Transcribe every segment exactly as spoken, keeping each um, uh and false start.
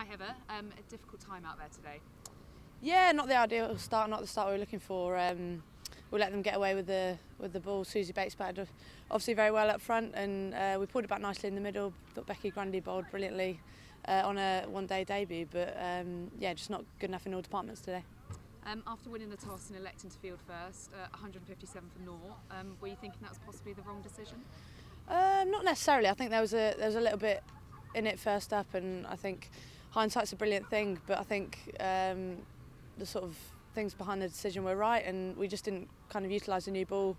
Hi Heather, um, a difficult time out there today. Yeah, not the ideal start, not the start we were looking for. Um, we let them get away with the with the ball. Susie Bates batted obviously very well up front, and uh, we pulled it back nicely in the middle. Thought Becky Grundy bowled brilliantly uh, on a one-day debut, but um, yeah, just not good enough in all departments today. Um, after winning the toss and electing to field first, uh, one hundred fifty-seven for naught, um, were you thinking that was possibly the wrong decision? Um, not necessarily. I think there was a there was a little bit in it first up, and I think hindsight's a brilliant thing. But I think um, the sort of things behind the decision were right, and we just didn't kind of utilise the new ball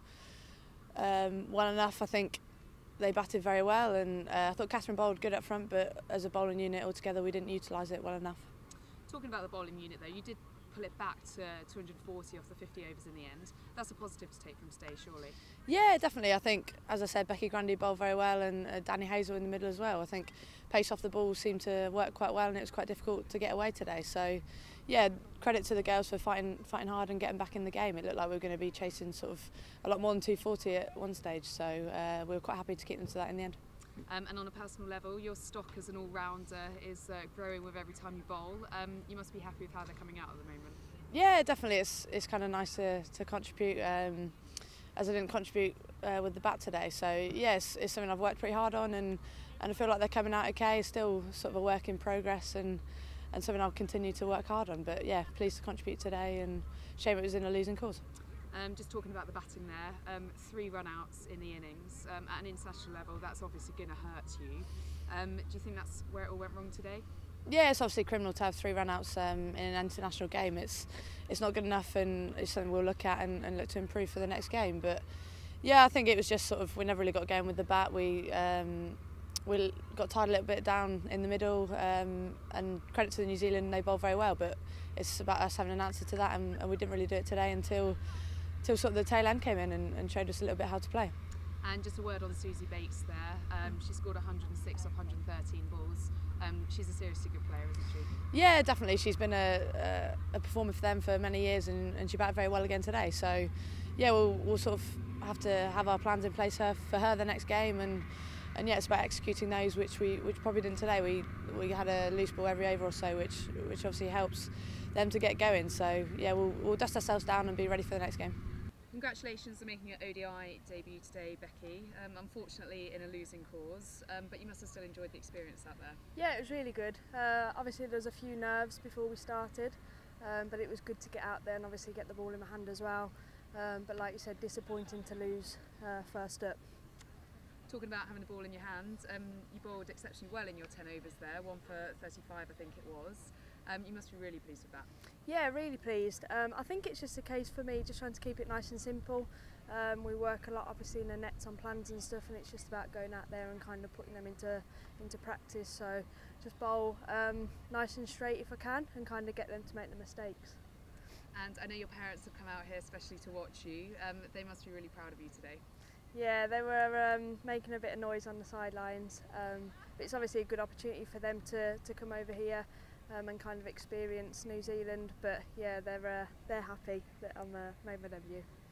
um, well enough. I think they batted very well, and uh, I thought Catherine bowled good up front, but as a bowling unit altogether, we didn't utilise it well enough. Talking about the bowling unit though, you did pull it back to two hundred forty off the fifty overs in the end. That's a positive to take from today, surely? Yeah, definitely. I think, as I said, Becky Grundy bowled very well, and uh, Danny Hazel in the middle as well. I think pace off the ball seemed to work quite well, and it was quite difficult to get away today. So, yeah, credit to the girls for fighting fighting hard and getting back in the game. It looked like we were going to be chasing sort of a lot more than two forty at one stage, so uh, we were quite happy to keep them to that in the end. Um, and on a personal level, your stock as an all-rounder is uh, growing with every time you bowl. Um, you must be happy with how they're coming out at the moment. Yeah, definitely. It's it's kind of nice to, to contribute, um, as I didn't contribute uh, with the bat today. So yeah, it's, it's something I've worked pretty hard on, and, and I feel like they're coming out okay. It's still sort of a work in progress, and, and something I'll continue to work hard on. But yeah, pleased to contribute today, and shame it was in a losing cause. Um, just talking about the batting there, um, three run-outs in the innings. Um, at an international level, that's obviously going to hurt you. Um, do you think that's where it all went wrong today? Yeah, it's obviously criminal to have three run-outs um, in an international game. It's it's not good enough, and it's something we'll look at and, and look to improve for the next game. But yeah, I think it was just sort of we never really got going with the bat. We um, we got tied a little bit down in the middle, um, and credit to the New Zealand, they bowled very well. But it's about us having an answer to that, and, and we didn't really do it today until until sort of the tail end came in and, and showed us a little bit how to play. And just a word on Susie Bates there. Um, she scored one hundred and six off one hundred and thirteen balls. Um, she's a seriously good player, isn't she? Yeah, definitely. She's been a, a, a performer for them for many years, and, and she batted very well again today. So, yeah, we'll, we'll sort of have to have our plans in place her, for her the next game, and and yeah, it's about executing those, which we which probably didn't today. We we had a loose ball every over or so, which which obviously helps them to get going. So yeah, we'll we'll dust ourselves down and be ready for the next game. Congratulations on making your O D I debut today, Becky. Um, unfortunately in a losing cause, um, but you must have still enjoyed the experience out there. Yeah, it was really good. Uh, obviously there was a few nerves before we started, um, but it was good to get out there and obviously get the ball in my hand as well. Um, but like you said, disappointing to lose uh, first up. Talking about having the ball in your hand, um, you bowled exceptionally well in your ten overs there, one for thirty-five I think it was. Um, you must be really pleased with that. Yeah, really pleased. Um, I think it's just a case for me just trying to keep it nice and simple. Um, we work a lot obviously in the nets on plans and stuff, and it's just about going out there and kind of putting them into into practice. So just bowl um, nice and straight if I can, and kind of get them to make the mistakes. And I know your parents have come out here especially to watch you. Um, they must be really proud of you today. Yeah, they were um, making a bit of noise on the sidelines, um, but it's obviously a good opportunity for them to, to come over here um, and kind of experience New Zealand. But yeah, they're uh, they're happy that I'm uh, made my debut.